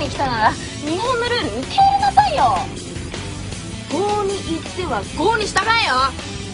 に来たなら日本のルール受け入れなさいよ。法に行っては法に従えよ。